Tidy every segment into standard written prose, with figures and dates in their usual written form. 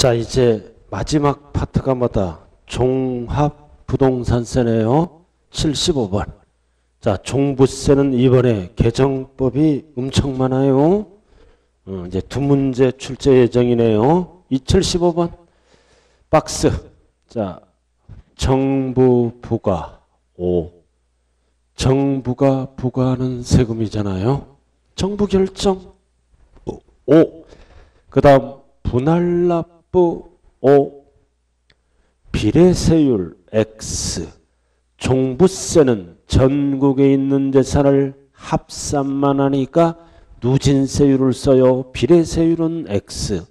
자, 이제 마지막 파트가 뭐다? 종합부동산세네요. 75번. 자, 종부세는 이번에 개정법이 엄청 많아요. 이제 두 문제 출제 예정이네요. 이 75번. 박스. 자, 정부 부과 5. 정부가 부과하는 세금이잖아요. 정부 결정 5. 그 다음 분할납부 5. 비례세율 X. 종부세는 전국에 있는 재산을 합산만 하니까 누진세율을 써요. 비례세율은 X.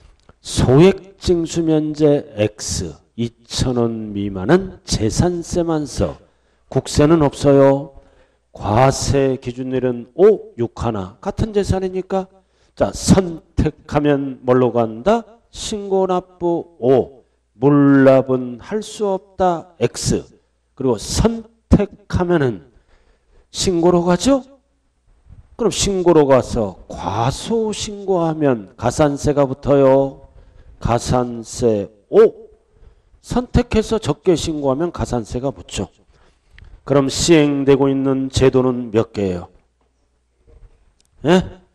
소액징수면제 X. 2,000원 미만은 재산세만 써. 국세는 없어요. 과세 기준일은 5, 6 하나. 같은 재산이니까. 자, 선택하면 뭘로 간다? 신고납부 5. 물납은 할 수 없다. X. 그리고 선택하면은 신고로 가죠? 그럼 신고로 가서 과소신고하면 가산세가 붙어요. 가산세 5. 선택해서 적게 신고하면 가산세가 붙죠. 그럼 시행되고 있는 제도는 몇 개예요? 예?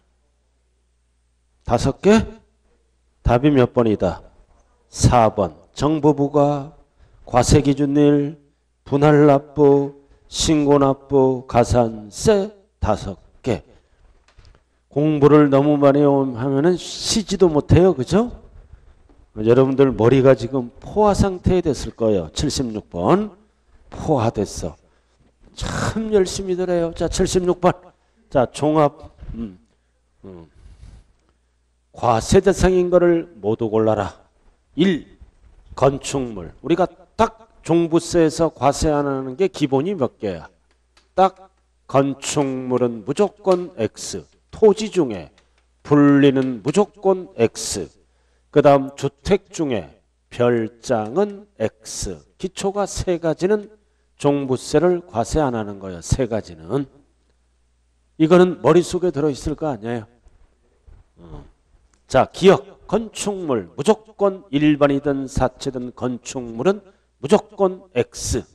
5개? 답이 몇 번이다? 4번. 정부부과, 과세기준일, 분할납부, 신고납부, 가산세 5개. 공부를 너무 많이 하면은 쉬지도 못해요. 그죠? 여러분들 머리가 지금 포화 상태에 됐을 거예요. 76번. 포화됐어. 참 열심히들 해요. 자, 76번. 자, 종합 과세 대상인 거를 모두 골라라. 1. 건축물. 우리가 딱 종부세에서 과세 안 하는 게 기본이 몇 개야? 딱 건축물은 무조건 X. 토지 중에 분리는 무조건 X. 그 다음 주택 중에 별장은 X. 기초가 3가지는 종부세를 과세 안 하는 거예요. 3가지는. 이거는 머릿속에 들어있을 거 아니에요. 자, 기억. 건축물 무조건 일반이든 사채든 건축물은 무조건 X.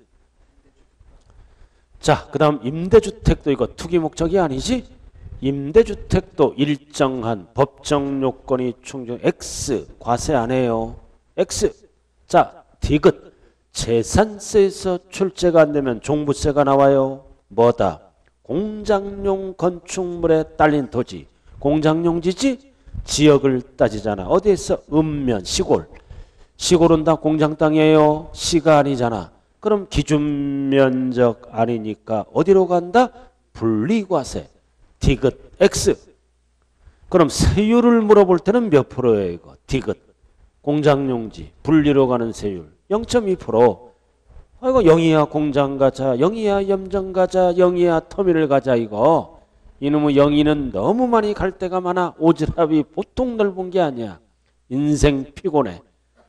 자, 그 다음 임대주택도 이거 투기 목적이 아니지? 임대주택도 일정한 법정 요건이 충족 X. 과세 안 해요. X. 자, 디귿. 재산세에서 출제가 안 되면 종부세가 나와요. 뭐다? 공장용 건축물에 딸린 토지. 공장용지지? 지역을 따지잖아. 어디에서? 읍면, 시골. 시골은 다 공장 땅이에요. 시가 아니잖아. 그럼 기준면적 아니니까 어디로 간다? 분리과세. 디귿 X. 그럼 세율을 물어볼 때는 몇 프로예요? 이거 디귿. 공장용지 분리로 가는 세율 0.2%. 이거 영희야 공장 가자, 영희야 염정 가자, 영희야 터미널 가자. 이거 이놈의 영희는 너무 많이 갈 데가 많아. 오지랖이 보통 넓은 게 아니야. 인생 피곤해.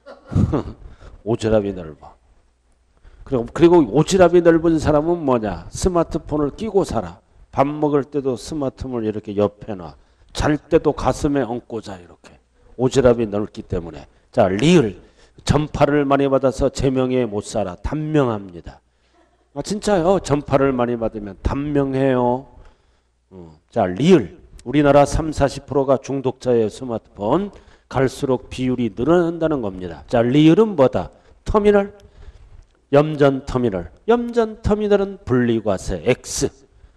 오지랖이 넓어. 그리고 오지랖이 넓은 사람은 뭐냐? 스마트폰을 끼고 살아. 밥 먹을 때도 스마트폰을 이렇게 옆에 놔. 잘 때도 가슴에 얹고 자. 이렇게. 오지랖이 넓기 때문에. 자, 리을. 전파를 많이 받아서 제명에 못 살아. 단명합니다. 진짜요. 전파를 많이 받으면 단명해요. 자, 리을. 우리나라 30-40%가 중독자예요. 스마트폰. 갈수록 비율이 늘어난다는 겁니다. 자, 리을은 뭐다? 터미널. 염전터미널. 염전터미널은 분리과세 X.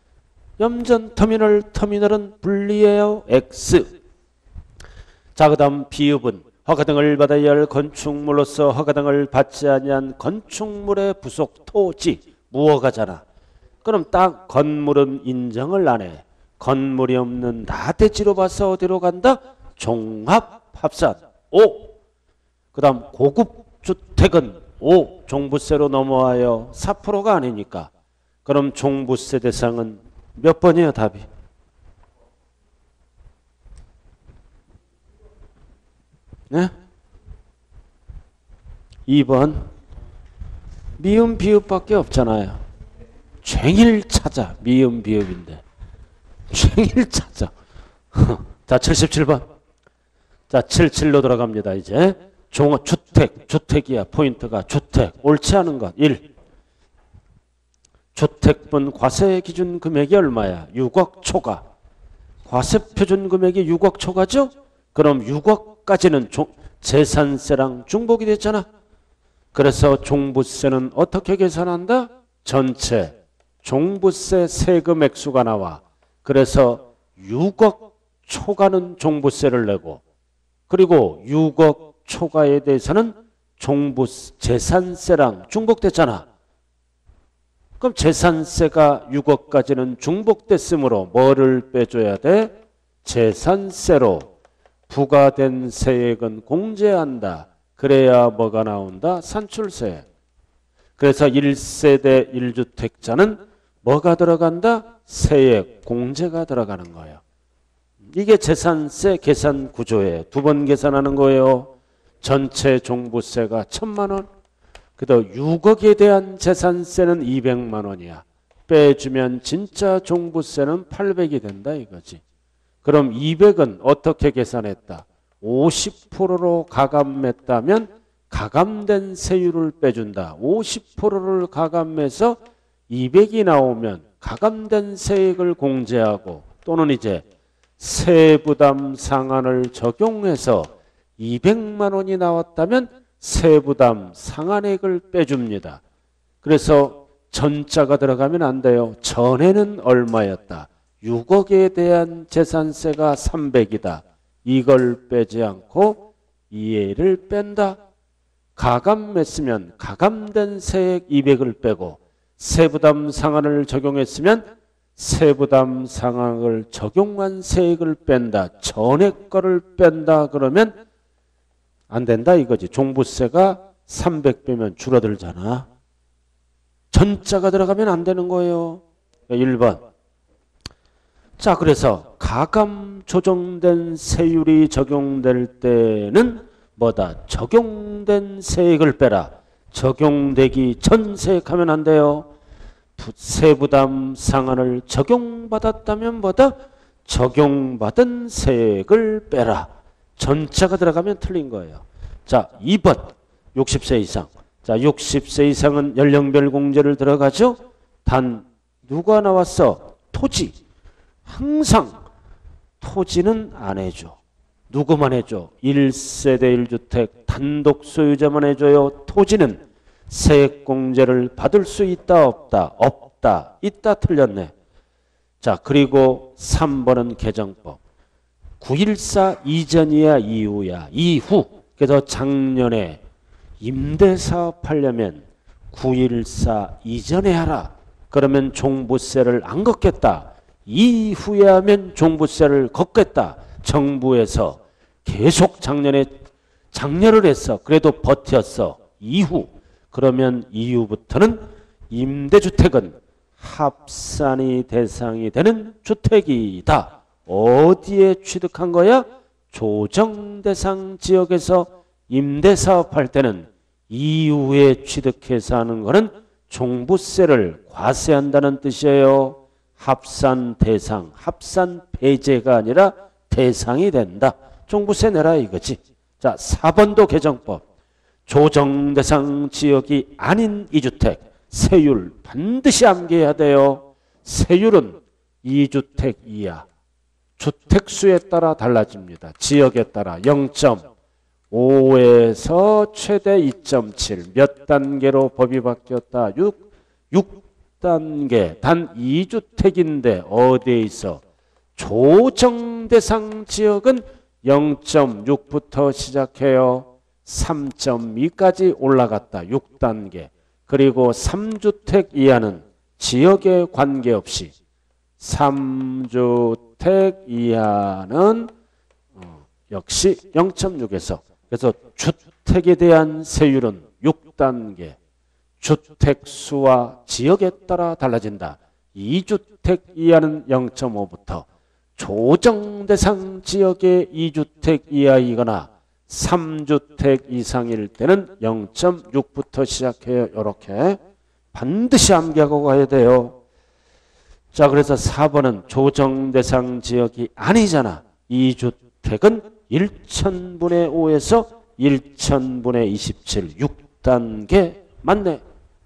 염전터미널은 분리예요. X. 자, 그 다음 비읍은 허가등을 받아야 할 건축물로서 허가등을 받지 아니한 건축물의 부속 토지 무허가잖아. 그럼 딱 건물은 인정을 안 해. 건물이 없는 나대지로 봐서 어디로 간다? 종합합산 5. 그 다음 고급주택은 5. 종부세로 넘어와요. 4%가 아니니까. 그럼 종부세 대상은 몇 번이에요? 답이. 네? 2번. 미음 비읍밖에 없잖아요. 쟁일 찾아. 미음 비읍인데. 쟁일 찾아. 자, 77번. 자, 77로 돌아갑니다. 이제 주택이야. 포인트가 주택. 옳지 않은 것. 1. 주택분 과세 기준 금액이 얼마야? 6억 초과. 과세 표준 금액이 6억 초과죠? 그럼 6억까지는 재산세랑 중복이 됐잖아. 그래서 종부세는 어떻게 계산한다? 전체 종부세 세금 액수가 나와. 그래서 6억 초과는 종부세를 내고, 그리고 6억 초과에 대해서는 재산세랑 중복됐잖아. 그럼 재산세가 6억까지는 중복됐으므로 뭐를 빼줘야 돼? 재산세로 부과된 세액은 공제한다. 그래야 뭐가 나온다? 산출세. 그래서 1세대 1주택자는 뭐가 들어간다? 세액 공제가 들어가는 거예요. 이게 재산세 계산 구조예요. 두 번 계산하는 거예요. 전체 종부세가 1,000만 원. 그래도 6억에 대한 재산세는 200만 원이야. 빼주면 진짜 종부세는 800이 된다 이거지. 그럼 200은 어떻게 계산했다? 50%로 가감했다면 가감된 세율을 빼준다. 50%를 가감해서 200이 나오면 가감된 세액을 공제하고, 또는 이제 세부담 상한을 적용해서 200만 원이 나왔다면 세부담 상한액을 빼줍니다. 그래서 전자가 들어가면 안 돼요. 전에는 얼마였다? 6억에 대한 재산세가 300이다. 이걸 빼지 않고 이해를 뺀다. 가감했으면 가감된 세액 200을 빼고, 세부담 상한을 적용했으면 세부담 상한을 적용한 세액을 뺀다. 전액 거를 뺀다. 그러면 안 된다 이거지. 종부세가 300 빼면 줄어들잖아. 전자가 들어가면 안 되는 거예요. 1번. 자, 그래서 가감 조정된 세율이 적용될 때는 뭐다? 적용된 세액을 빼라. 적용되기 전 세액하면 안 돼요. 세부담 상한을 적용받았다면 뭐다? 적용받은 세액을 빼라. 전자가 들어가면 틀린 거예요. 자, 2번. 60세 이상. 자, 60세 이상은 연령별 공제를 들어가죠. 단 누가 나왔어? 토지. 항상 토지는 안 해줘. 누구만 해줘? 1세대 1주택 단독 소유자만 해줘요. 토지는 세액공제를 받을 수 있다 없다? 없다. 있다. 틀렸네. 자, 그리고 3번은 개정법. 9.14 이전이야 이후야? 이후. 그래서 작년에 임대사업 하려면 9.14 이전에 하라. 그러면 종부세를 안 걷겠다. 이후에 하면 종부세를 걷겠다. 정부에서 계속 작년을 했어. 그래도 버텼어. 이후. 그러면 이후부터는 임대주택은 합산이 대상이 되는 주택이다. 어디에 취득한 거야? 조정대상 지역에서 임대사업 할 때는 이후에 취득해서 하는 거는 종부세를 과세한다는 뜻이에요. 합산 대상, 합산 배제가 아니라 대상이 된다. 종부세 내라 이거지. 자, 4번도 개정법. 조정대상 지역이 아닌 2주택 세율 반드시 암기해야 돼요. 세율은 2주택 이하. 주택수에 따라 달라집니다. 지역에 따라 0.5에서 최대 2.7. 몇 단계로 법이 바뀌었다? 6단계. 단 2주택인데 어디에 있어? 조정대상 지역은 0.6부터 시작해요. 3.2까지 올라갔다. 6단계. 그리고 3주택 이하는 지역에 관계없이 3주택 이하는 역시 0.6에서, 그래서 주택에 대한 세율은 6단계. 주택수와 지역에 따라 달라진다. 2주택 이하는 0.5부터 조정대상 지역의 2주택 이하이거나 3주택 이상일 때는 0.6부터 시작해요. 이렇게 반드시 암기하고 가야 돼요. 자, 그래서 4번은 조정대상 지역이 아니잖아. 2주택은 1,000분의 5에서 1000분의 27, 6단계 맞네.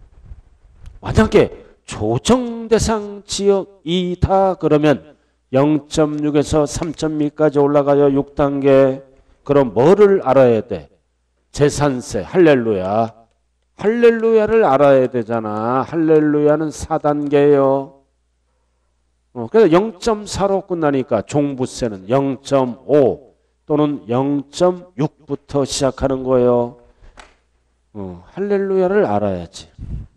만약에 조정대상 지역이다 그러면 0.6에서 3.2까지 올라가요. 6단계. 그럼 뭐를 알아야 돼? 제산세, 할렐루야. 할렐루야를 알아야 되잖아. 할렐루야는 4단계예요. 그래서 0.4로 끝나니까 종부세는 0.5 또는 0.6부터 시작하는 거예요. 할렐루야를 알아야지.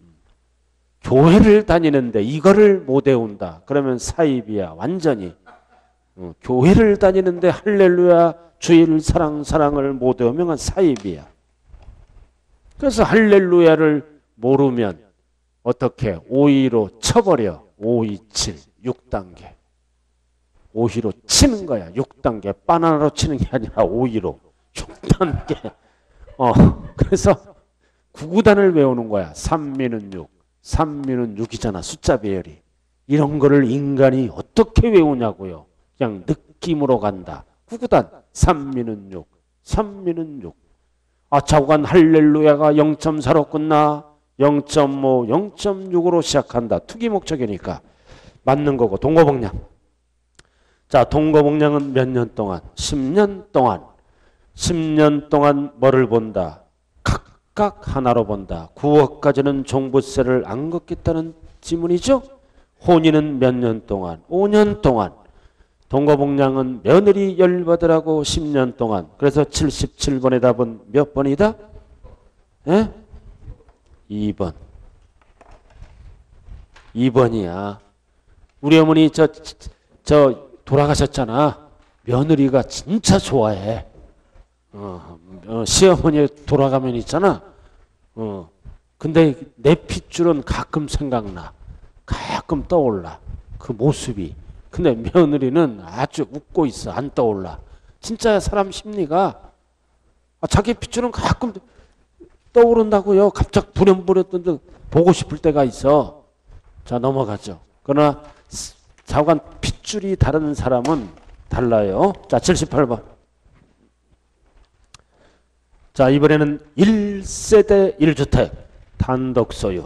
교회를 다니는데 이거를 못 외운다. 그러면 사입이야. 완전히. 교회를 다니는데 할렐루야 주일 사랑을 못 외우면 사입이야. 그래서 할렐루야를 모르면 어떻게 5위로 쳐버려. 527, 6단계. 5위로 치는 거야. 6단계. 바나나로 치는 게 아니라 5위로. 6단계. 그래서 구구단을 외우는 거야. 3미는 6. 3미는 6이잖아. 숫자 배열이. 이런 거를 인간이 어떻게 외우냐고요. 그냥 느낌으로 간다. 구구단 3미는 6. 3미는 6. 좌우간 할렐루야가 0.4로 끝나. 0.5, 0.6으로 시작한다. 투기 목적이니까 맞는 거고. 동거복량. 자, 동거복량은 몇 년 동안? 10년 동안. 10년 동안 뭐를 본다? 각각 하나로 본다. 9억까지는 종부세를 안 걷겠다는 지문이죠. 혼인은 몇 년 동안? 5년 동안. 동거복량은 며느리 열받으라고 10년 동안. 그래서 77번의 답은 몇 번이다? 예? 2번. 2번이야. 우리 어머니 저 돌아가셨잖아. 며느리가 진짜 좋아해. 시어머니 돌아가면 있잖아. 근데 내 핏줄은 가끔 생각나. 가끔 떠올라. 그 모습이. 근데 며느리는 아주 웃고 있어. 안 떠올라. 진짜 사람 심리가 자기 핏줄은 가끔 떠오른다고요. 갑자기 부렴부렸던 데 보고 싶을 때가 있어. 자, 넘어가죠. 그러나 좌우간 핏줄이 다른 사람은 달라요. 자, 78번. 자, 이번에는 1세대 1주택 단독소유.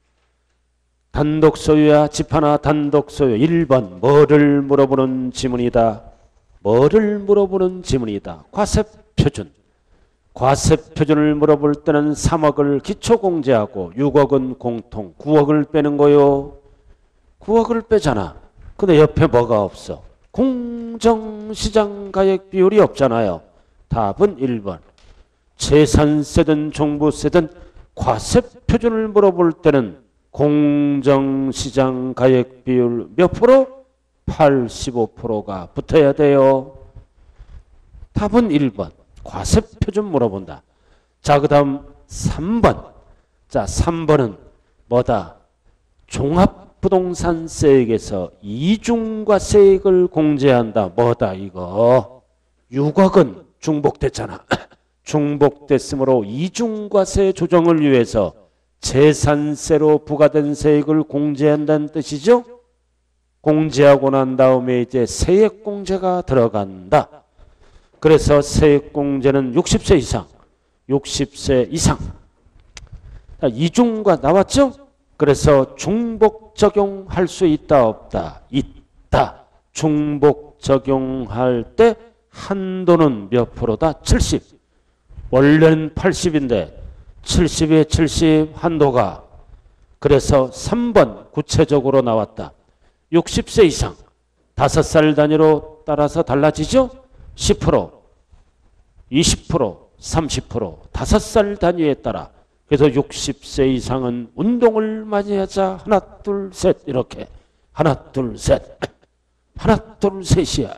단독소유야 집 하나 단독소유. 1번 뭐를 물어보는 지문이다. 뭐를 물어보는 지문이다. 과세표준. 과세표준을 물어볼 때는 3억을 기초공제하고 6억은 공통. 9억을 빼는 거요. 9억을 빼잖아. 근데 옆에 뭐가 없어? 공정시장가액 비율이 없잖아요. 답은 1번. 재산세든 종부세든 과세표준을 물어볼 때는 공정시장 가액 비율 몇 프로? 85%가 붙어야 돼요. 답은 1번. 과세표준 물어본다. 자, 그 다음 3번. 자, 3번은 뭐다? 종합부동산세액에서 이중과세액을 공제한다. 뭐다 이거? 6억은 중복됐잖아. 중복됐으므로 이중과세 조정을 위해서 재산세로 부과된 세액을 공제한다는 뜻이죠. 공제하고 난 다음에 이제 세액공제가 들어간다. 그래서 세액공제는 60세 이상, 60세 이상. 이중과 나왔죠? 그래서 중복 적용할 수 있다 없다? 있다. 중복 적용할 때 한도는 몇 프로다? 70. 원래는 80인데 70에 70 한도가. 그래서 3번 구체적으로 나왔다. 60세 이상 5살 단위로 따라서 달라지죠. 10%, 20%, 30% 5살 단위에 따라. 그래서 60세 이상은 운동을 많이 하자. 하나 둘 셋 이렇게. 하나 둘 셋. 하나 둘 셋이야.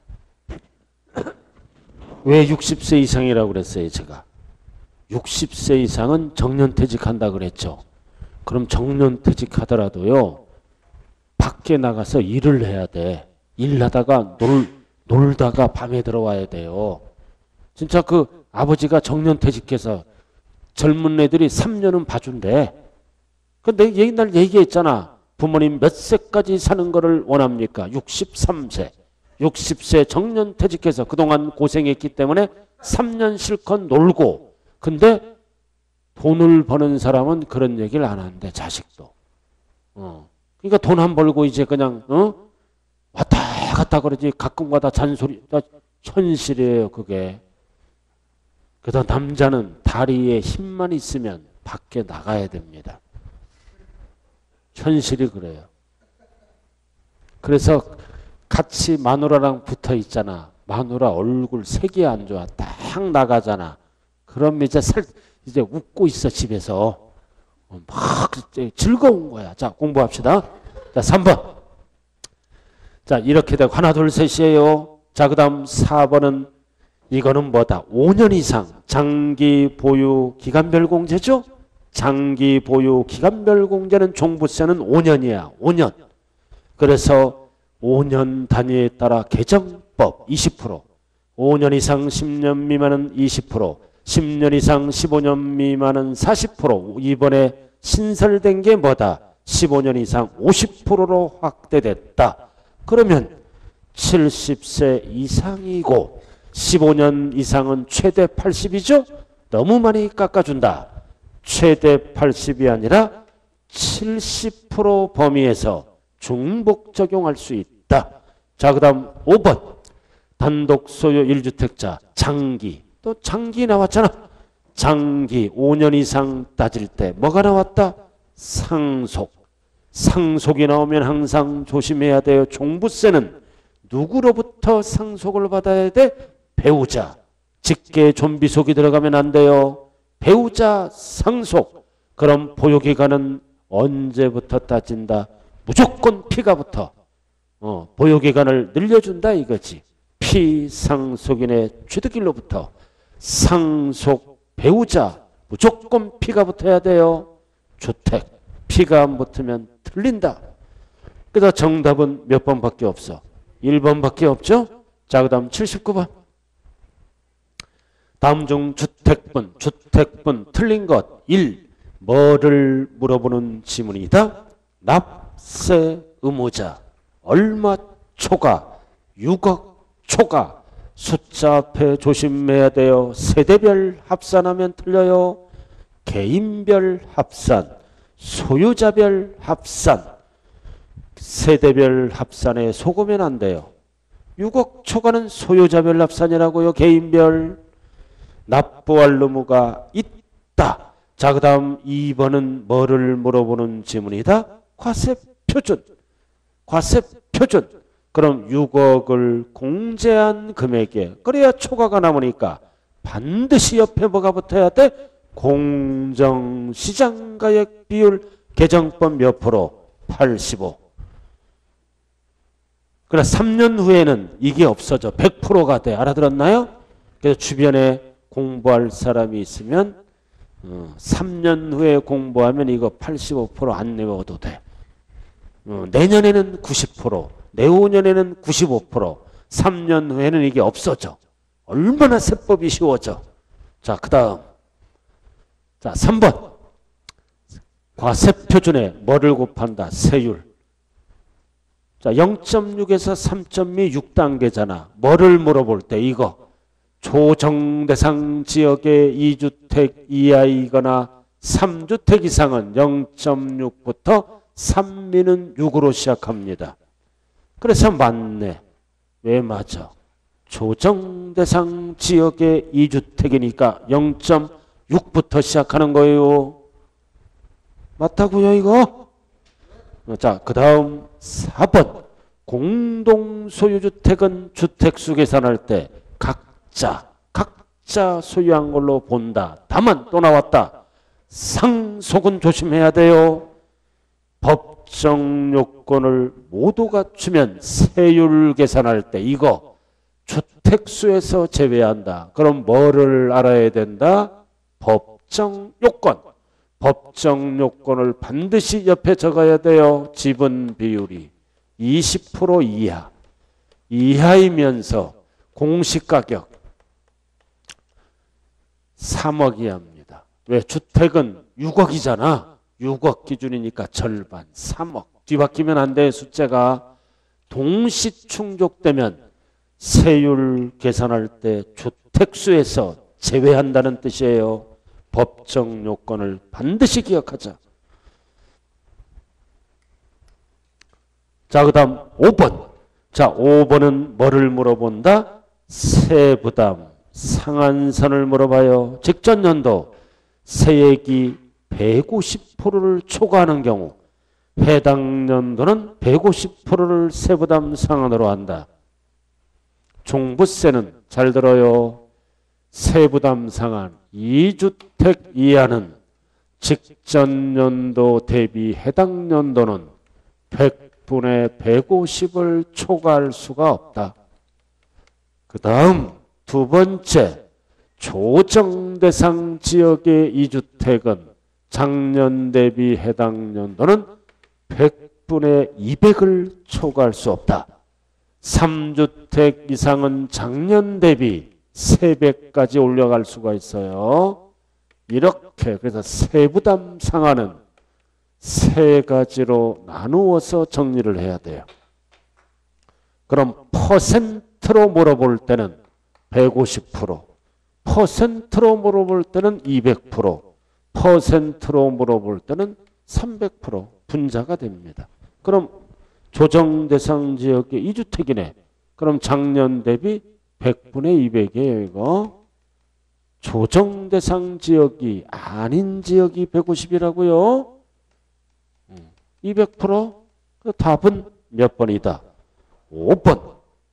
왜 60세 이상이라고 그랬어요 제가? 60세 이상은 정년퇴직한다 그랬죠. 그럼 정년퇴직하더라도요. 밖에 나가서 일을 해야 돼. 일하다가 놀다가 밤에 들어와야 돼요. 진짜 그 아버지가 정년퇴직해서 젊은 애들이 3년은 봐준대. 근데 옛날 얘기했잖아. 부모님 몇 세까지 사는 거를 원합니까? 63세. 60세 정년퇴직해서 그동안 고생했기 때문에 3년 실컷 놀고. 근데 돈을 버는 사람은 그런 얘기를 안 한대. 자식도. 그러니까 돈 안 벌고 이제 그냥 왔다 갔다 그러지. 가끔가다 잔소리. 현실이에요 그게. 그래서 남자는 다리에 힘만 있으면 밖에 나가야 됩니다. 현실이 그래요. 그래서 같이 마누라랑 붙어 있잖아. 마누라 얼굴 색이 안 좋아. 딱 나가잖아. 그럼 이제 웃고 있어 집에서. 막 즐거운 거야. 자 공부합시다. 자 3번. 자 이렇게 되고 하나 둘 셋이에요. 자 그 다음 4번은 이거는 뭐다? 5년 이상 장기 보유 기간별 공제죠. 장기 보유 기간별 공제는 종부세는 5년이야. 5년. 그래서 5년 단위에 따라 개정법 20%, 5년 이상 10년 미만은 20%, 10년 이상 15년 미만은 40%. 이번에 신설된 게 뭐다? 15년 이상 50%로 확대됐다. 그러면 70세 이상이고 15년 이상은 최대 80이죠? 너무 많이 깎아준다. 최대 80이 아니라 70% 범위에서 중복 적용할 수 있다. 자, 그 다음 5번. 단독 소유 1주택자 장기. 또 장기 나왔잖아. 장기 5년 이상 따질 때 뭐가 나왔다? 상속. 상속이 나오면 항상 조심해야 돼요. 종부세는 누구로부터 상속을 받아야 돼? 배우자. 직계 좀비속이 들어가면 안 돼요. 배우자 상속. 그럼 보유기간은 언제부터 따진다? 무조건 피가부터. 보유기간을 늘려준다 이거지. 피상속인의 취득일로부터 상속 배우자 무조건 피가 붙어야 돼요. 주택 피가 안 붙으면 틀린다. 그래서 정답은 몇 번밖에 없어? 1번밖에 없죠? 자, 그 다음 79번. 다음 중 주택분 틀린 것 1. 뭐를 물어보는 지문이다? 납세 의무자 얼마 초과 6억 초과. 숫자 앞에 조심해야 돼요. 세대별 합산하면 틀려요. 개인별 합산, 소유자별 합산. 세대별 합산에 속으면 안 돼요. 6억 초과는 소유자별 합산이라고요. 개인별. 납부할 의무가 있다. 자, 그 다음 2번은 뭐를 물어보는 지문이다? 과세표준. 과세표준. 그럼 6억을 공제한 금액에 그래야 초과가 남으니까 반드시 옆에 뭐가 붙어야 돼? 공정시장가액 비율 개정법 몇 프로? 85. 그래 3년 후에는 이게 없어져. 100%가 돼. 알아들었나요? 그래서 주변에 공부할 사람이 있으면 3년 후에 공부하면 이거 85% 안 내워도 돼. 내년에는 90%, 내후년에는 95%, 3년 후에는 이게 없어져. 얼마나 세법이 쉬워져. 자, 그 다음. 자, 3번. 과세표준에 뭐를 곱한다? 세율. 자, 0.6에서 3.2 6단계잖아. 뭐를 물어볼 때 이거. 조정대상 지역의 2주택 이하이거나 3주택 이상은 0.6부터 3미는 6으로 시작합니다. 그래서 맞네. 왜 맞아? 조정대상 지역의 2주택이니까 0.6부터 시작하는 거예요. 맞다고요 이거? 자, 그 다음 4번. 공동소유주택은 주택수 계산할 때 각자 소유한 걸로 본다. 다만 또 나왔다. 상속은 조심해야 돼요. 법정 요건을 모두 갖추면 세율 계산할 때 이거 주택수에서 제외한다. 그럼 뭐를 알아야 된다? 법정 요건. 법정 요건을 반드시 옆에 적어야 돼요. 지분 비율이 20% 이하. 이하이면서 공시가격 3억 이하입니다. 왜? 주택은 6억이잖아. 6억 기준이니까 절반 3억. 뒤바뀌면 안 돼. 숫자가 동시 충족되면 세율 계산할 때 주택수에서 제외한다는 뜻이에요. 법정 요건을 반드시 기억하자. 자, 그 다음 5번. 자, 5번은 뭐를 물어본다? 세부담, 상한선을 물어봐요. 직전 연도 세액이 150%를 초과하는 경우 해당 연도는 150%를 세부담 상한으로 한다. 종부세는 잘 들어요. 세부담 상한 2주택 이하는 직전 연도 대비 해당 연도는 100분의 150을 초과할 수가 없다. 그 다음 두 번째, 조정 대상 지역의 2주택은 작년 대비 해당 연도는 100분의 200을 초과할 수 없다. 3주택 이상은 작년 대비 3배까지 올라갈 수가 있어요. 이렇게 그래서 세부담 상한은 세 가지로 나누어서 정리를 해야 돼요. 그럼 퍼센트로 물어볼 때는 150%, 퍼센트로 물어볼 때는 200%, 퍼센트로 물어볼 때는 300% 분자가 됩니다. 그럼 조정 대상 지역의 2주택이네. 그럼 작년 대비 100분의 200이에요. 이거. 조정 대상 지역이 아닌 지역이 150이라고요. 200%? 그 답은 몇 번이다? 5번.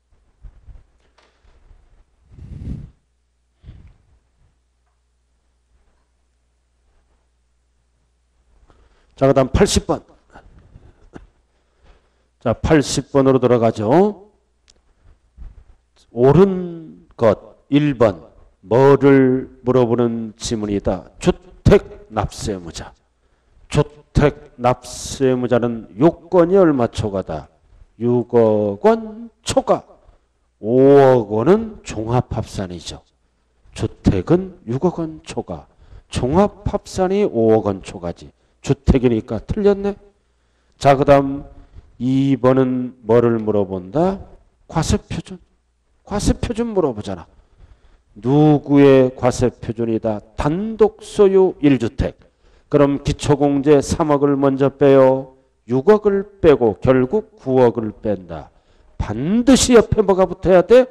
자, 그 다음 80번. 자, 80번으로 들어가죠. 옳은 것 1번. 뭐를 물어보는 지문이다. 주택 납세의무자. 주택 납세의무자는 요건이 얼마 초과다? 6억 원 초과. 5억 원은 종합합산이죠. 주택은 6억 원 초과. 종합합산이 5억 원 초과지. 주택이니까 틀렸네. 자, 그 다음 2번은 뭐를 물어본다? 과세표준. 과세표준 물어보잖아. 누구의 과세표준이다? 단독 소유 1주택. 그럼 기초공제 3억을 먼저 빼요. 6억을 빼고 결국 9억을 뺀다. 반드시 옆에 뭐가 붙어야 돼?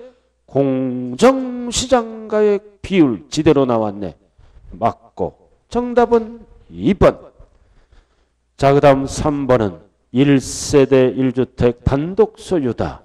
공정시장가액 비율 지대로 나왔네. 맞고. 정답은 2번. 자, 그 다음 3번은 1세대 1주택 단독 소유다.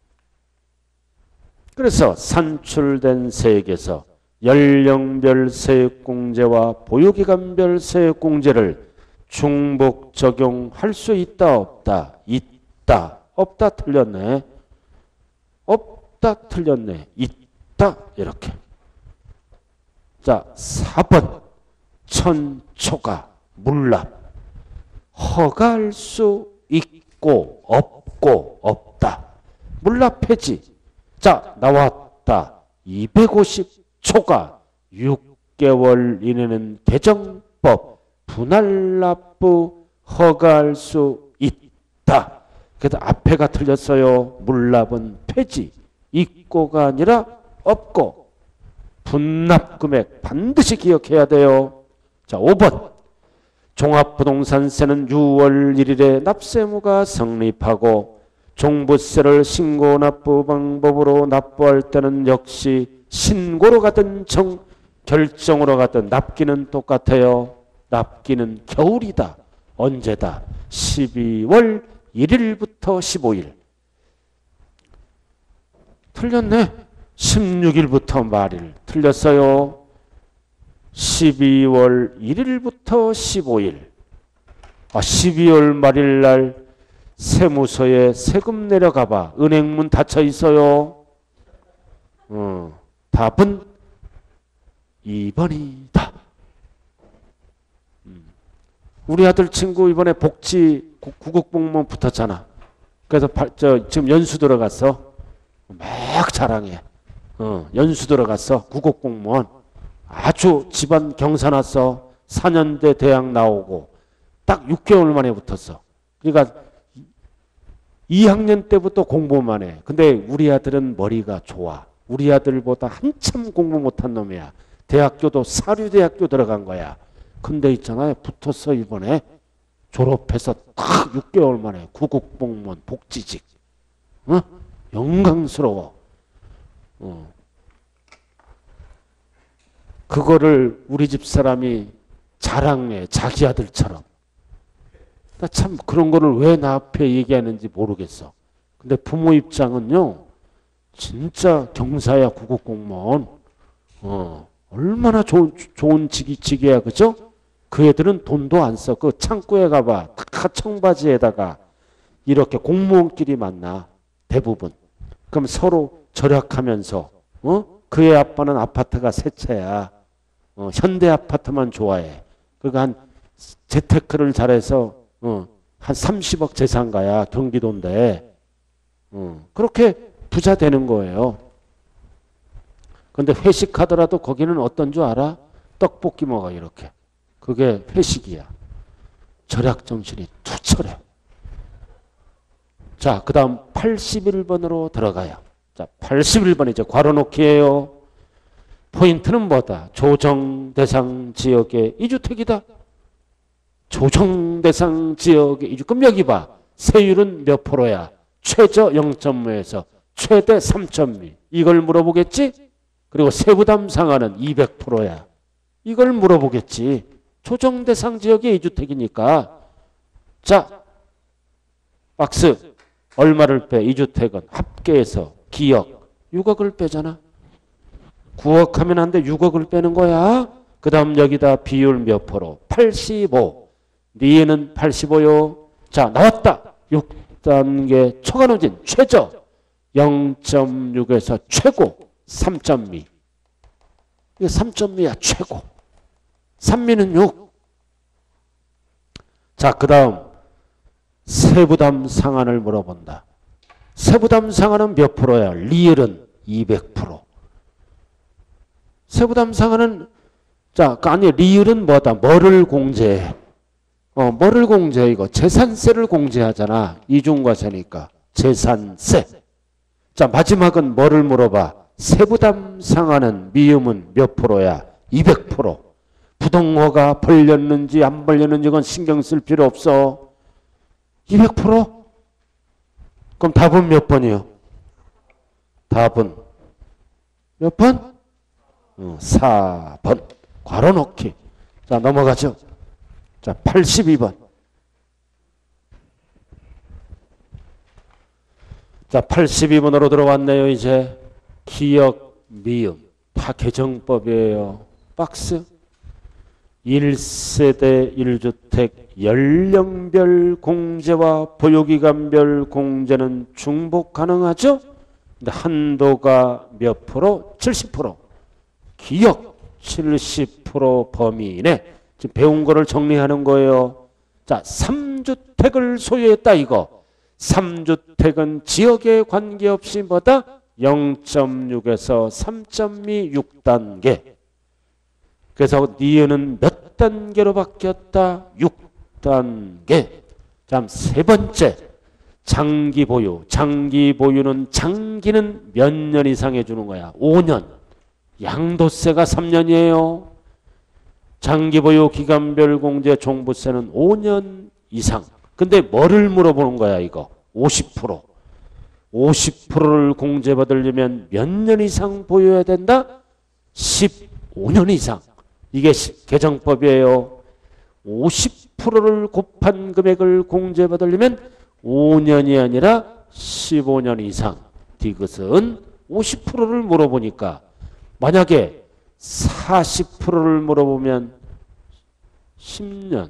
그래서 산출된 세액에서 연령별 세액공제와 보유기간별 세액공제를 중복 적용할 수 있다 없다? 있다. 없다 틀렸네. 없다 틀렸네. 있다 이렇게. 자, 4번 천초가 물납. 허가할 수 있고 없고 없다. 물납 폐지. 자, 나왔다. 250초가 6개월 이내는 개정법 분할납부 허가할 수 있다. 그래서 앞에가 틀렸어요. 물납은 폐지. 있고가 아니라 없고. 분납금액 반드시 기억해야 돼요. 자, 5번. 종합부동산세는 6월 1일에 납세의무가 성립하고 종부세를 신고납부 방법으로 납부할 때는 역시 신고로 가든 결정으로 가든 납기는 똑같아요. 납기는 겨울이다. 언제다? 12월 1일부터 15일. 틀렸네. 16일부터 말일. 틀렸어요. 12월 1일부터 15일. 12월 말일 날 세무서에 세금 내려가봐. 은행문 닫혀 있어요. 답은 2번이다. 우리 아들 친구 이번에 복지 구국공무원 붙었잖아. 그래서 지금 연수 들어갔어. 막 자랑해. 연수 들어갔어. 구국공무원. 아주 집안 경사났어. 4년대 대학 나오고 딱 6개월 만에 붙었어. 그러니까 2학년 때부터 공부만 해. 근데 우리 아들은 머리가 좋아. 우리 아들보다 한참 공부 못한 놈이야. 대학교도 사립대학교 들어간 거야. 근데 있잖아요. 붙었어 이번에. 졸업해서 딱 6개월 만에 구국공무원 복지직. 어? 영광스러워. 그거를 우리 집 사람이 자랑해. 자기 아들처럼. 나 참 그런 거를 왜 나 앞에 얘기하는지 모르겠어. 근데 부모 입장은요. 진짜 경사야 구국공무원. 얼마나 좋은 직이야. 그죠? 그 애들은 돈도 안 써. 그 창고에 가봐. 다 청바지에다가 이렇게 공무원끼리 만나. 대부분. 그럼 서로 절약하면서 그의 아빠는 아파트가 세 채야. 현대 아파트만 좋아해. 그러니까 한 재테크를 잘해서 한 30억 재산가야. 경기도인데. 그렇게 부자 되는 거예요. 근데 회식하더라도 거기는 어떤 줄 알아? 떡볶이 먹어 이렇게. 그게 회식이야. 절약정신이 투철해. 자, 그 다음 81번으로 들어가요. 자, 81번 이제 괄호놓기예요. 포인트는 뭐다? 조정대상 지역의 이주택이다. 조정대상 지역의 이주. 그럼 여기 봐. 세율은 몇 프로야? 최저 0.5에서 최대 3.2. 이걸 물어보겠지? 그리고 세부담 상한은 200%야. 이걸 물어보겠지. 조정대상 지역의 이주택이니까. 자, 박스. 얼마를 빼? 이주택은 합계해서 기억 6억을 빼잖아. 9억 하면 안 돼. 6억을 빼는 거야. 그 다음 여기다 비율 몇 프로? 85. 니에는 85요. 자, 나왔다. 6단계 초과노진 최저 0.6에서 최고 3.2. 이게 3.2야 최고. 3미는 6. 자, 그 다음 세부담 상한을 물어본다. 세부담 상한은 몇 프로야? 리을은 200%. 세부담 상한은 자, 아니 리을은 뭐다? 뭐를 공제해? 뭐를 공제해 이거? 재산세를 공제하잖아. 이중과세니까. 재산세. 자, 마지막은 뭐를 물어봐? 세부담 상한은 미음은 몇 프로야? 200%. 부동호가 벌렸는지 안 벌렸는지 그건 신경 쓸 필요 없어. 200%? 그럼 답은 몇 번이요? 답은 몇 번? 4번. 괄호 넣기. 자, 넘어가죠. 자, 82번. 자, 82번으로 들어왔네요. 이제 기역, 미음 다 개정법이에요. 박스. 1세대 1주택 연령별 공제와 보유기간별 공제는 중복 가능하죠? 근데 한도가 몇 프로? 70%. 기역 70% 범위 이내. 지금 배운 거를 정리하는 거예요. 자, 3주택을 소유했다 이거. 3주택은 지역에 관계없이 뭐다? 0.6에서 3.2 6단계. 그래서 니은은 몇 단계로 바뀌었다? 6단계. 다음 세 번째. 장기 보유. 장기 보유는 장기는 몇 년 이상 해주는 거야? 5년. 양도세가 3년이에요. 장기 보유 기간별 공제 종부세는 5년 이상. 근데 뭐를 물어보는 거야 이거? 50%. 50%를 공제받으려면 몇 년 이상 보유해야 된다? 15년 이상. 이게 개정법이에요. 50%를 곱한 금액을 공제받으려면 5년이 아니라 15년 이상. 디귿은 50%를 물어보니까 만약에 40%를 물어보면 10년.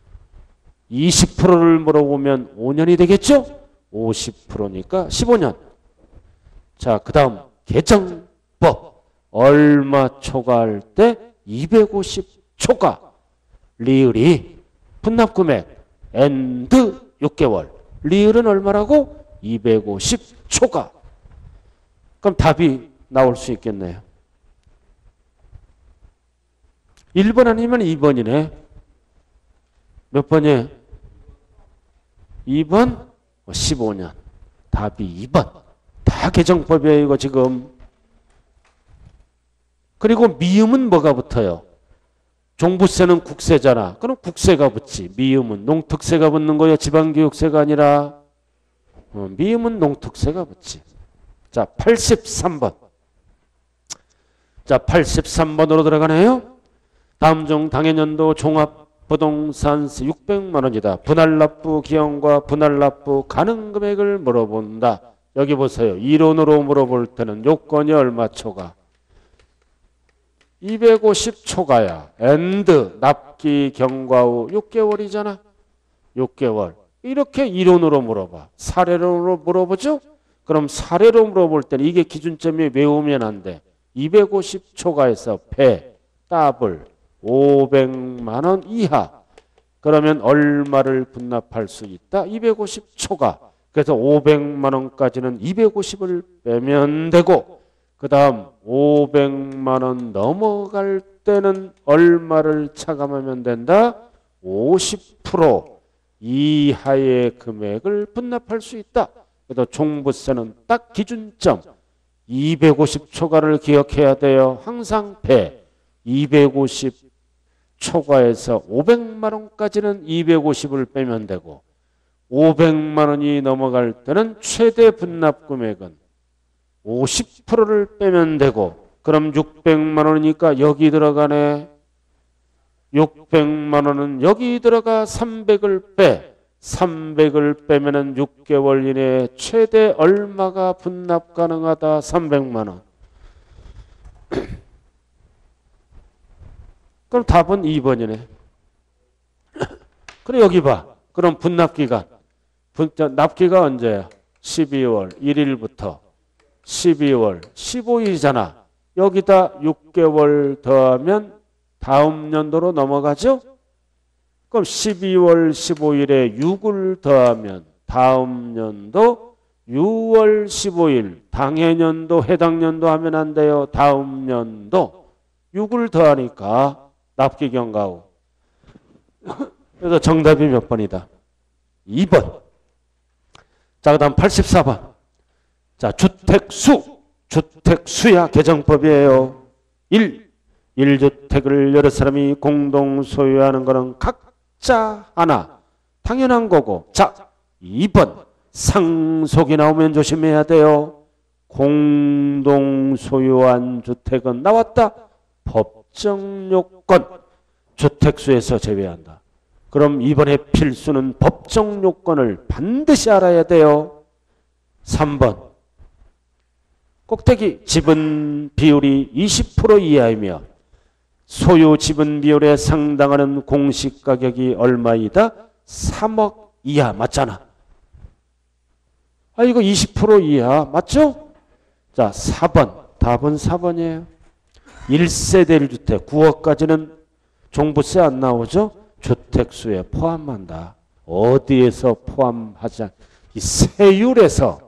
20%를 물어보면 5년이 되겠죠? 50%니까 15년. 자, 그 다음 개정법. 얼마 초과할 때? 250 초과. 리을이 분납금액 엔드 6개월. 리을은 얼마라고? 250 초과. 그럼 답이 나올 수 있겠네요. 1번 아니면 2번이네. 몇 번이에요? 2번? 15년. 답이 2번. 다 개정법이에요, 이거 지금. 그리고 미음은 뭐가 붙어요? 종부세는 국세잖아. 그럼 국세가 붙지. 미음은 농특세가 붙는 거예요. 지방교육세가 아니라. 미음은 농특세가 붙지. 자, 83번. 자, 83번으로 들어가네요. 다음 중 당해년도 종합부동산세 600만 원이다. 분할납부 기형과 분할납부 가능금액을 물어본다. 여기 보세요. 이론으로 물어볼 때는 요건이 얼마 초과? 250 초과야. 엔드 납기 경과 후 6개월이잖아. 6개월. 이렇게 이론으로 물어봐. 사례로 물어보죠? 그럼 사례로 물어볼 때는 이게 기준점이 외우면 안 돼. 250 초과해서 배, 더블, 500만 원 이하. 그러면 얼마를 분납할 수 있다? 250 초과. 그래서 500만 원까지는 250을 빼면 되고 그 다음 500만 원 넘어갈 때는 얼마를 차감하면 된다? 50% 이하의 금액을 분납할 수 있다. 그래서 종부세는 딱 기준점 250 초과를 기억해야 돼요. 항상 배 250 초과해서 500만 원까지는 250을 빼면 되고 500만 원이 넘어갈 때는 최대 분납 금액은 50%를 빼면 되고 그럼 600만 원이니까 여기 들어가네. 600만 원은 여기 들어가 300을 빼. 300을 빼면은 6개월 이내에 최대 얼마가 분납 가능하다? 300만 원. 그럼 답은 2번이네. 그래 여기 봐. 그럼 분납 기간. 납기가 언제야? 12월 1일부터 12월 15일이잖아. 여기다 6개월 더하면 다음 연도로 넘어가죠? 그럼 12월 15일에 6을 더하면 다음 연도 6월 15일 당해년도 해당 연도 하면 안 돼요. 다음 연도 6을 더하니까 납기 경과 후. 그래서 정답이 몇 번이다? 2번. 자, 그 다음 84번. 자, 주택수. 주택수야 개정법이에요. 1주택을 여러 사람이 공동 소유하는 것은 각자 하나. 당연한 거고. 자, 2번. 상속이 나오면 조심해야 돼요. 공동 소유한 주택은 나왔다. 법정 요건. 주택수에서 제외한다. 그럼 이번에 필수는 법정 요건을 반드시 알아야 돼요. 3번. 꼭대기 지분 비율이 20% 이하이며 소유 지분 비율에 상당하는 공시가격이 얼마이다? 3억 이하 맞잖아. 아 이거 20% 이하 맞죠? 자 4번. 답은 4번이에요. 1세대 1주택 9억까지는 종부세 안 나오죠? 주택수에 포함한다. 어디에서 포함하지 않? 이 세율에서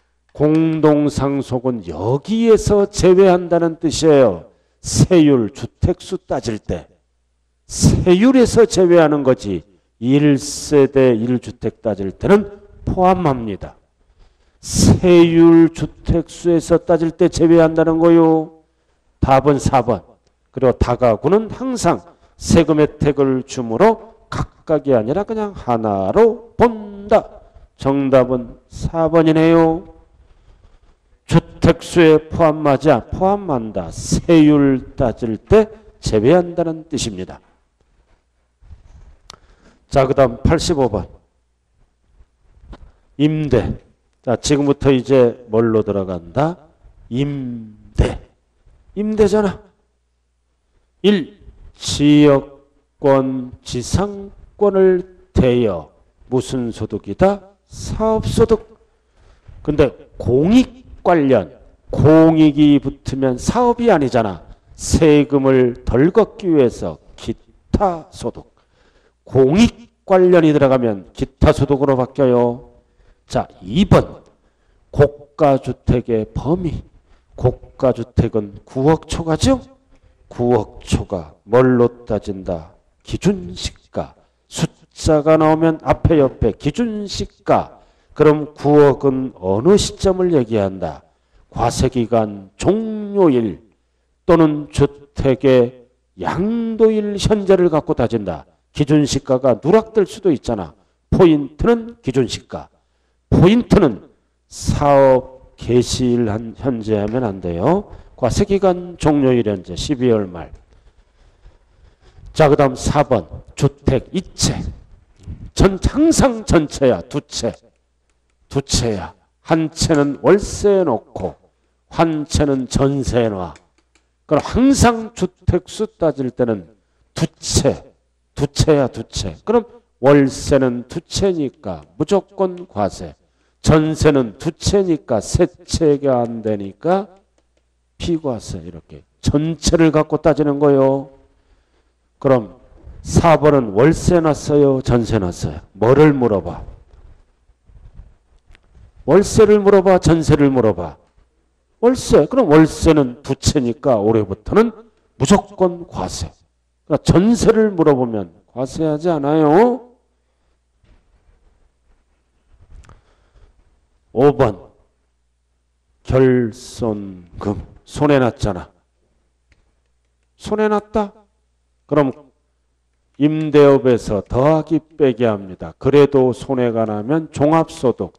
공동상속은 여기에서 제외한다는 뜻이에요. 세율 주택수 따질 때 세율에서 제외하는 거지 1세대 1주택 따질 때는 포함합니다. 세율 주택수에서 따질 때 제외한다는 거요. 답은 4번. 그리고 다가구는 항상 세금 혜택을 주므로 각각이 아니라 그냥 하나로 본다. 정답은 4번이네요. 주택수에 포함한다. 세율 따질 때 제외한다는 뜻입니다. 자, 그 다음 85번. 임대. 자, 지금부터 이제 뭘로 들어간다? 임대. 임대잖아. 1. 지역권, 지상권을 대여. 무슨 소득이다? 사업소득. 근데 공익 관련, 공익이 붙으면 사업이 아니잖아. 세금을 덜 걷기 위해서 기타 소득. 공익 관련이 들어가면 기타 소득으로 바뀌어요. 자, 2번. 고가주택의 범위. 고가주택은 9억 초과죠? 9억 초과. 뭘로 따진다? 기준시가. 숫자가 나오면 앞에 옆에 기준시가. 그럼 9억은 어느 시점을 얘기한다? 과세기간 종료일 또는 주택의 양도일 현재를 갖고 따진다. 기준시가가 누락될 수도 있잖아. 포인트는 기준시가. 포인트는 사업 개시일 현재 하면 안 돼요. 과세기간 종료일 현재 12월 말. 자, 그 다음 4번 주택 이체. 항상 전체야. 두 채야. 한 채는 월세에 놓고 한 채는 전세에 놔. 그럼 항상 주택수 따질 때는 두 채야. 그럼 월세는 두 채니까 무조건 과세. 전세는 두 채니까 세 채가 안 되니까 비과세. 이렇게 전체를 갖고 따지는 거요. 그럼 4번은 월세 놨어요? 전세 놨어요? 뭐를 물어봐? 월세를 물어봐? 전세를 물어봐? 월세. 그럼 월세는 두 채니까 올해부터는 무조건 과세. 그러니까 전세를 물어보면 과세하지 않아요? 5번 결손금. 손해났잖아. 손해났다? 그럼 임대업에서 더하기 빼기 합니다. 그래도 손해가 나면 종합소득,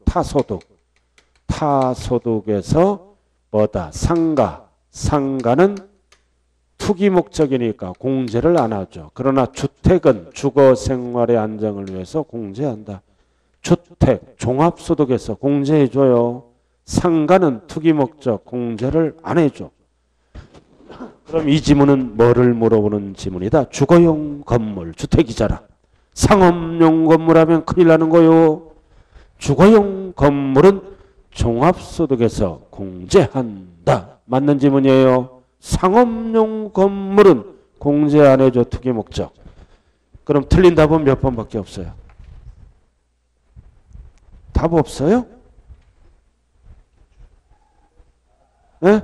타소득에서 뭐다? 상가는 투기 목적이니까 공제를 안 하죠. 그러나 주택은 주거 생활의 안정을 위해서 공제한다. 주택, 종합소득에서 공제해줘요. 상가는 투기 목적 공제를 안 해줘. 그럼 이 지문은 뭐를 물어보는 지문이다? 주거용 건물, 주택이잖아. 상업용 건물하면 큰일 나는 거요. 주거용 건물은 종합소득에서 공제한다. 맞는 지문이에요. 상업용 건물은 공제 안 해줘. 투기 목적. 그럼 틀린 답은 몇 번밖에 없어요? 답 없어요? 네?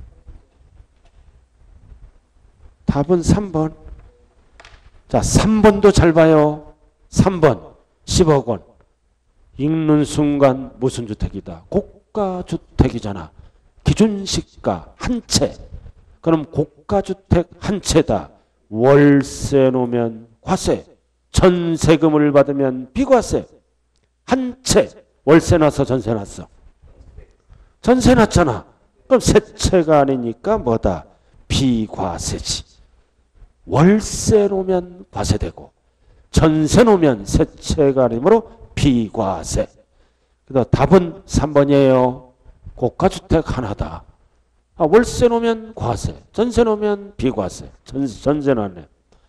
답은 3번. 자, 3번도 잘 봐요. 3번 10억 원. 읽는 순간 무슨 주택이다? 고가주택이잖아. 기준시가 한 채. 그럼 고가주택 한 채다. 월세 놓으면 과세. 전세금을 받으면 비과세. 한 채. 월세 놔서 전세 놨어. 전세 놨잖아. 그럼 세 채가 아니니까 뭐다? 비과세지. 월세 놓으면 과세되고 전세 놓으면 세 채가 아니므로 비과세. 그래서 답은 3번이에요. 고가주택 하나다. 월세 놓으면 과세, 전세 놓으면 비과세. 전세 놨네.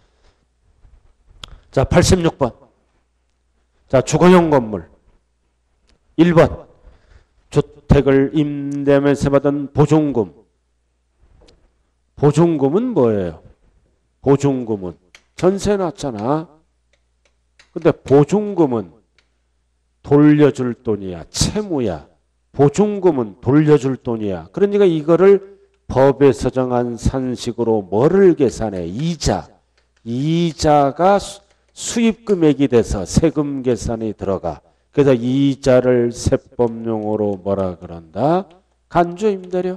자, 86번. 자, 주거용 건물. 1번. 주택을 임대하면서 받은 보증금. 보증금은 뭐예요? 보증금은 전세 놨잖아. 근데 보증금은 돌려줄 돈이야. 채무야. 보증금은 돌려줄 돈이야. 그러니까 이거를 법에서 정한 산식으로 뭐를 계산해? 이자. 이자가 수입금액이 돼서 세금 계산이 들어가. 그래서 이자를 세법용어로 뭐라 그런다? 간주임대료.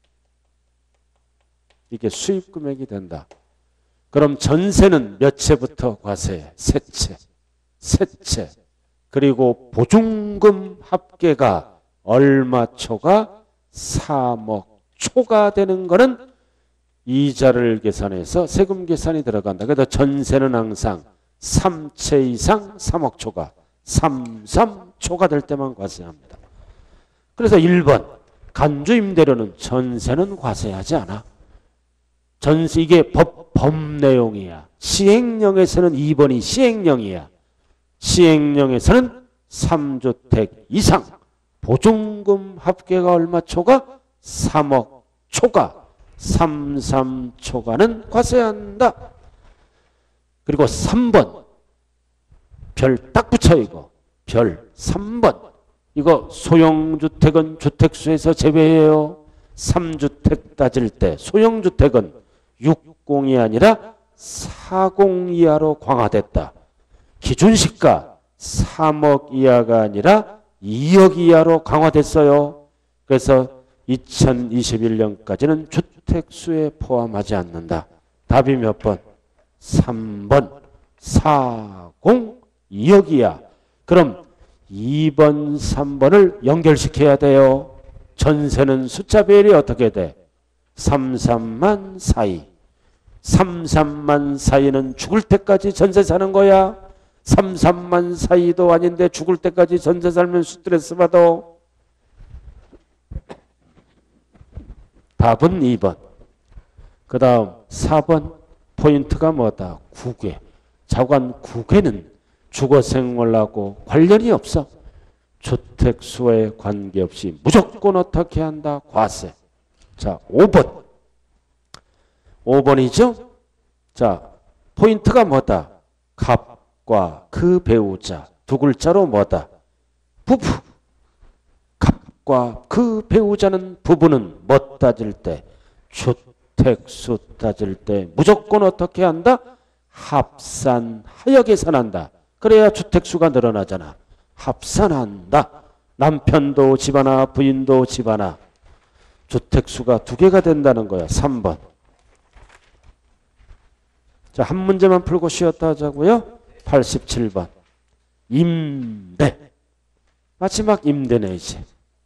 이게 수입금액이 된다. 그럼 전세는 몇 채부터 과세해? 세 채. 세 채. 그리고 보증금 합계가 얼마 초가? 3억 초가 되는 거는 이자를 계산해서 세금 계산이 들어간다. 그래서 전세는 항상 3채 이상 3억 초가. 33초가 될 때만 과세합니다. 그래서 1번 간주임대료는 전세는 과세하지 않아. 전세 이게 법 내용이야. 시행령에서는 2번이 시행령이야. 시행령에서는 3주택 이상 보증금 합계가 얼마 초가? 3억 초가. 33초가는 과세한다. 그리고 3번 별 딱 붙여 이거. 별 3번. 이거 소형주택은 주택수에서 제외해요. 3주택 따질 때 소형주택은 60이 아니라 40 이하로 강화됐다. 기준시가 3억 이하가 아니라 2억 이하로 강화됐어요. 그래서 2021년까지는 주택수에 포함하지 않는다. 답이 몇 번? 3번 40 2억 이하. 그럼 2번 3번을 연결시켜야 돼요. 전세는 숫자 배열이 어떻게 돼? 33만 42. 33만 42는 죽을 때까지 전세 사는 거야. 33만 42도 아닌데 죽을 때까지 전세 살면 스트레스 받아. 답은 2번. 그 다음 4번 포인트가 뭐다? 국외. 자관 국외는 주거생활하고 관련이 없어. 주택수에 관계없이 무조건 어떻게 한다? 과세. 자, 5번. 5번이죠? 자, 포인트가 뭐다? 갑과 그 배우자. 두 글자로 뭐다? 부부. 갑과 그 배우자는 부부는 뭐 따질 때? 주택수 따질 때 무조건 어떻게 한다? 합산하여 계산한다. 그래야 주택수가 늘어나잖아. 합산한다. 남편도 집 하나, 부인도 집 하나. 주택수가 두 개가 된다는 거야. 3번. 자, 한 문제만 풀고 쉬었다 하자고요. 87번. 임대. 마지막 임대네 이제.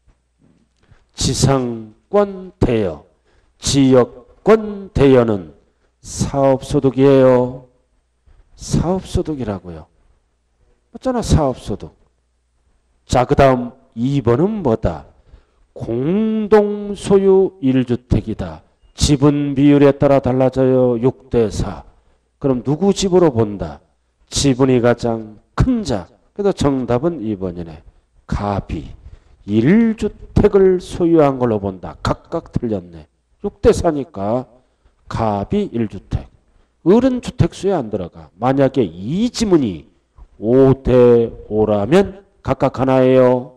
지상권 대여, 지역권 대여는 사업소득이에요. 사업소득이라고요. 맞잖아, 사업소득. 자, 그 다음 2번은 뭐다? 공동소유 1주택이다. 지분 비율에 따라 달라져요. 6대4. 그럼 누구 집으로 본다? 지분이 가장 큰 자. 그래서 정답은 2번이네. 갑이 1주택을 소유한 걸로 본다. 각각 틀렸네. 6대4니까 갑이 1주택. 을은 주택수에 안 들어가. 만약에 이 지문이 5대5라면 각각 하나예요.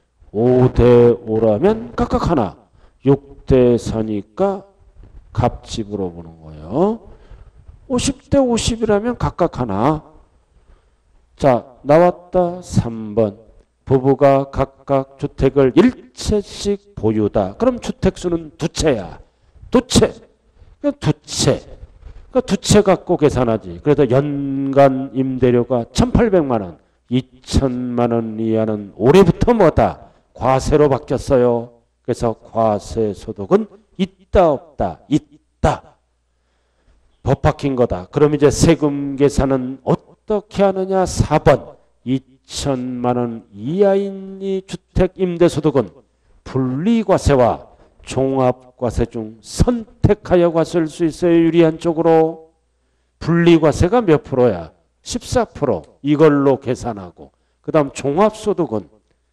5대5라면 각각 하나. 6대4니까 갑집으로 보는 거예요. 50대50이라면 각각 하나. 자, 나왔다. 3번. 부부가 각각 주택을 1채씩 보유다. 그럼 주택수는 두 채야. 두 채. 두 채. 두 채 갖고 계산하지. 그래도 연간 임대료가 1,800만 원. 2,000만 원 이하는 올해부터 뭐다? 과세로 바뀌었어요. 그래서 과세 소득은 있다 없다? 있다. 법 바뀐 거다. 그럼 이제 세금 계산은 어떻게 하느냐? 4번. 2천만 원 이하인 이 주택 임대소득은 분리과세와 종합과세 중 선택하여 과세할 수 있어요. 유리한 쪽으로. 분리과세가 몇 프로야? 14%. 이걸로 계산하고. 그 다음 종합소득은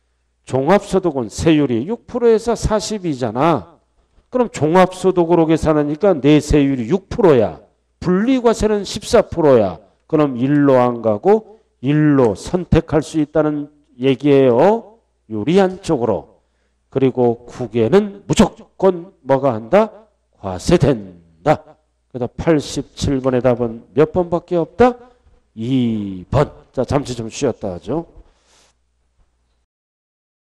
세율이 6%에서 42잖아. 그럼 종합소득으로 계산하니까 내세율이 6%야. 분리과세는 14%야. 그럼 1로 안 가고 1로 선택할 수 있다는 얘기예요. 유리한 쪽으로. 그리고 국외는 무조건 뭐가 한다? 과세된다. 그래서 87번의 답은 몇 번밖에 없다? 2번. 자, 잠시 좀 쉬었다 하죠.